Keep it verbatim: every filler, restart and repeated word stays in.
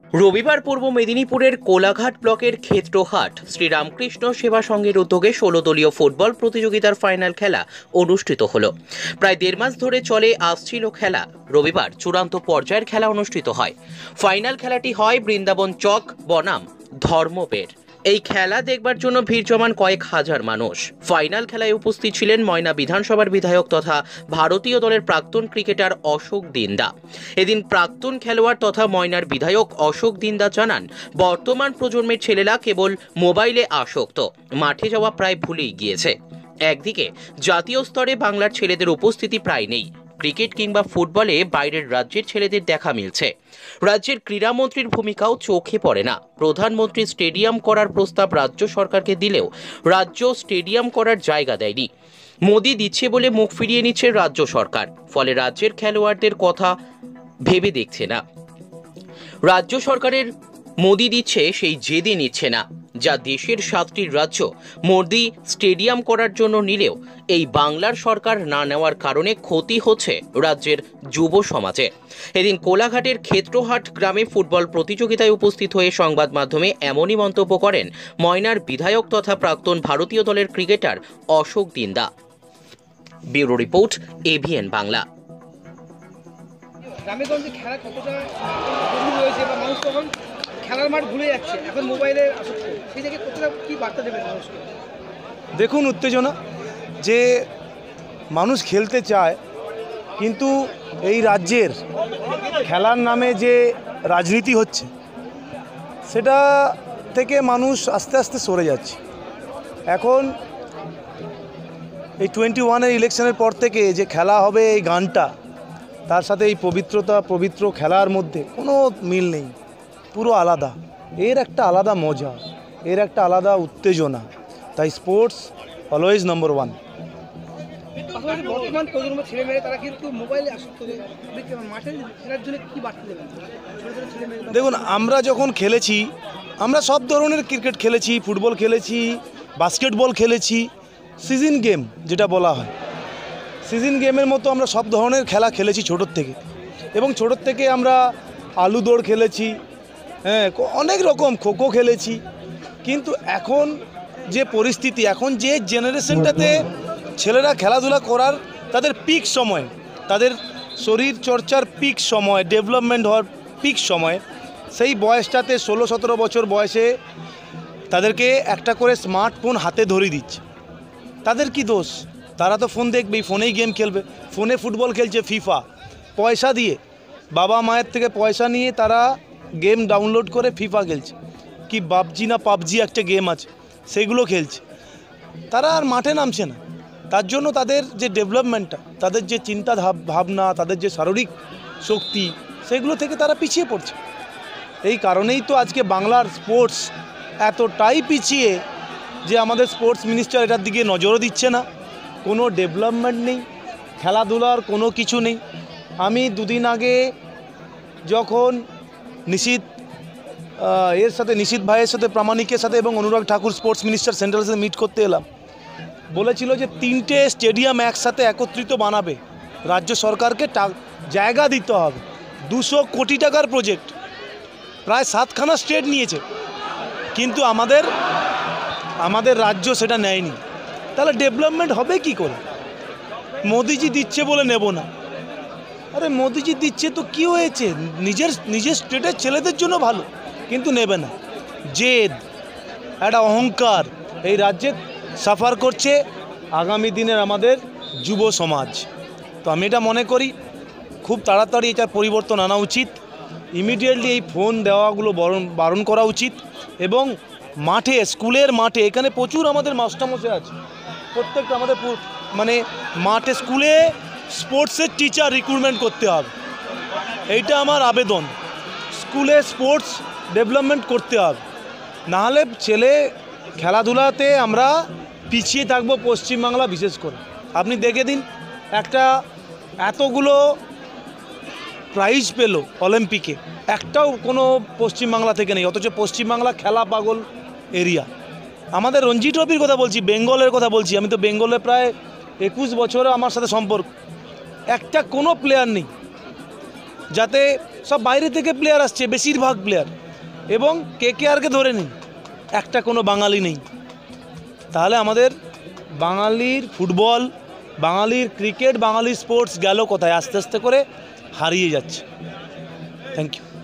রবিবার পূর্ব মেদিনীপুরের কোলাঘাট ব্লকের ক্ষেত্রহাট শ্রীরামকৃষ্ণ সেবা সংঘের উদ্যোগে ষোলো দলীয় ফুটবল প্রতিযোগিতার ফাইনাল খেলা অনুষ্ঠিত হল। প্রায় দেড় মাস ধরে চলে আসছিল খেলা। রবিবার চূড়ান্ত পর্যায়ের খেলা অনুষ্ঠিত হয়। ফাইনাল খেলাটি হয় বৃন্দাবন চক বনাম ধর্মবের। এই খেলা দেখবার জন্য ভিড় জমান কয়েক হাজার মানুষ। ফাইনাল খেলায় উপস্থিত ছিলেন ময়না বিধানসভার বিধায়ক তথা ভারতীয় দলের প্রাক্তন ক্রিকেটার অশোক দিন্দা। এদিন প্রাক্তন খেলোয়াড় তথা ময়নার বিধায়ক অশোক দিন্দা জানান, বর্তমান প্রজন্মের ছেলেরা কেবল মোবাইলে আসক্ত, মাঠে যাওয়া প্রায় ভুলেই গিয়েছে। একদিকে জাতীয় স্তরে বাংলার ছেলেদের উপস্থিতি প্রায় নেই। ক্রিকেট কিংবা ফুটবলে বাইরের রাজ্যের ছেলেদের দেখা মিলছে। রাজ্যের ক্রীড়ামন্ত্রীর ভূমিকাও চোখে পড়ে না। প্রধানমন্ত্রী স্টেডিয়াম করার প্রস্তাব রাজ্য সরকারকে দিলেও রাজ্য স্টেডিয়াম করার জায়গা দেয়নি। মোদি দিচ্ছে বলে মুখ ফিরিয়ে নিচ্ছে রাজ্য সরকার। ফলে রাজ্যের খেলোয়াড়দের কথা ভেবে দেখছে না। রাজ্য সরকারের মোদি দিচ্ছে সেই জেদে নিচ্ছে না। যা দেশের সাতটি রাজ্য মোদি স্টেডিয়াম করার জন্য নিলেও এই বাংলার সরকার না নেওয়ার কারণে ক্ষতি হচ্ছে রাজ্যের যুব সমাজে। এদিন কোলাঘাটের ক্ষেত্রহাট গ্রামে ফুটবল প্রতিযোগিতায় উপস্থিত হয়ে সংবাদ মাধ্যমে এমনই মন্তব্য করেন ময়নার বিধায়ক তথা প্রাক্তন ভারতীয় দলের cricketer Ashok Dinda. Bureau report, ABN Bangla. গ্রামেগঞ্জে খেলা কতটা জরুরি রয়েছে বা মানুষ তখন খেলার মাঠ ভুলে যাচ্ছে, এখন মোবাইলে আসক্ত, সেই জায়গায় কতটা কী বার্তা দেবেন মানুষকে? দেখুন, উত্তেজনা যে মানুষ খেলতে চায়, কিন্তু এই রাজ্যের খেলার নামে যে রাজনীতি হচ্ছে সেটা থেকে মানুষ আস্তে আস্তে সরে যাচ্ছে। এখন এই টোয়েন্টি ওয়ানের ইলেকশনের পর থেকে যে খেলা হবে এই গানটা, তার সাথে এই পবিত্রতা পবিত্র খেলার মধ্যে কোনো মিল নেই, পুরো আলাদা। এর একটা আলাদা মজা, এর একটা আলাদা উত্তেজনা। তাই স্পোর্টস অলওয়েজ নাম্বার ওয়ান। বর্তমান প্রজন্মের ছেলেমেয়েরা তারা কিন্তু মোবাইলে আসক্ত, মাঠে খেলার জন্য কী বার্তা দেবেন? দেখুন, আমরা যখন খেলেছি, আমরা সব ধরনের ক্রিকেট খেলেছি, ফুটবল খেলেছি, বাস্কেটবল খেলেছি, সিজন গেম যেটা বলা হয়, সিজন গেমের মতো আমরা সব ধরনের খেলা খেলেছি ছোটোর থেকে। এবং ছোটোর থেকে আমরা আলু দৌড় খেলেছি, হ্যাঁ, অনেক রকম খোখো খেলেছি। কিন্তু এখন যে পরিস্থিতি, এখন যে জেনারেশনটাতে ছেলেরা খেলাধুলা করার তাদের পিক সময়, তাদের শরীর চর্চার পিক সময়, ডেভেলপমেন্ট হওয়ার পিক সময়, সেই বয়সটাতে ষোলো সতেরো বছর বয়সে তাদেরকে একটা করে স্মার্টফোন হাতে ধরিয়ে দিচ্ছে। তাদের কি দোষ? তারা তো ফোন দেখবেই, ফোনেই গেম খেলবে। ফোনে ফুটবল খেলছে ফিফা, পয়সা দিয়ে, বাবা মায়ের থেকে পয়সা নিয়ে তারা গেম ডাউনলোড করে ফিফা খেলছে। কি পাবজি না পাবজি একটা গেম আছে, সেগুলো খেলছে। তারা আর মাঠে নামছে না। তার জন্য তাদের যে ডেভেলপমেন্টটা, তাদের যে চিন্তা ভাবনা, তাদের যে শারীরিক শক্তি, সেগুলো থেকে তারা পিছিয়ে পড়ছে। এই কারণেই তো আজকে বাংলার স্পোর্টস এতটাই পিছিয়ে যে আমাদের স্পোর্টস মিনিস্টার এটার দিকে নজরও দিচ্ছে না। কোনো ডেভেলপমেন্ট নেই, খেলাধুলার কোনো কিছু নেই। আমি দুদিন আগে যখন নিশীথ এর সাথে নিশীথ ভাইয়ের সাথে, প্রামাণিকের সাথে এবং অনুরাগ ঠাকুর স্পোর্টস মিনিস্টার সেন্ট্রালের সাথে মিট করতে এলাম, বলেছিল যে তিনটে স্টেডিয়াম একসাথে একত্রিত বানাবে, রাজ্য সরকারকে জায়গা দিতে হবে। দুশো কোটি টাকার প্রজেক্ট, প্রায় সাতখানা স্টেট নিয়েছে, কিন্তু আমাদের আমাদের রাজ্য সেটা নেয়নি। তাহলে ডেভেলপমেন্ট হবে কি করে? মোদিজি দিচ্ছে বলে নেব না। আরে মোদিজি দিচ্ছে তো কি হয়েছে, নিজের নিজের স্টেটের ছেলেদের জন্য ভালো, কিন্তু নেবে না। জেদ, একটা অহংকার এই রাজ্যে সাফার করছে আগামী দিনের আমাদের যুব সমাজ। তো আমি এটা মনে করি খুব তাড়াতাড়ি এটার পরিবর্তন আনা উচিত। ইমিডিয়েটলি এই ফোন দেওয়াগুলো বারণ বারণ করা উচিত। এবং মাঠে, স্কুলের মাঠে, এখানে প্রচুর আমাদের মাস্টারমশাই আছে, প্রত্যেকটা আমাদের মানে মাঠে স্কুলে স্পোর্টসের টিচার রিক্রুটমেন্ট করতে হবে। এইটা আমার আবেদন। স্কুলে স্পোর্টস ডেভেলপমেন্ট করতে হবে, নাহলে ছেলে খেলাধুলাতে আমরা পিছিয়ে থাকবো, পশ্চিমবাংলা বিশেষ করে। আপনি দেখে দিন, একটা এতগুলো প্রাইজ পেল অলিম্পিকে, একটাও কোনো পশ্চিমবাংলা থেকে নেই, অথচ পশ্চিমবাংলা খেলা পাগল এরিয়া। আমাদের রঞ্জি ট্রফির কথা বলছি, বেঙ্গলের কথা বলছি। আমি তো বেঙ্গলে প্রায় একুশ বছরে আমার সাথে সম্পর্ক, একটা কোনো প্লেয়ার নেই যাতে সব বাইরে থেকে প্লেয়ার আসছে, বেশিরভাগ প্লেয়ার, এবং কেকেআরকে ধরে নিন, একটা কোনো বাঙালি নেই। তাহলে আমাদের বাঙালির ফুটবল, বাঙালির ক্রিকেট, বাঙালির স্পোর্টস গেল কোথায়? আস্তে আস্তে করে হারিয়ে যাচ্ছে। Thank you.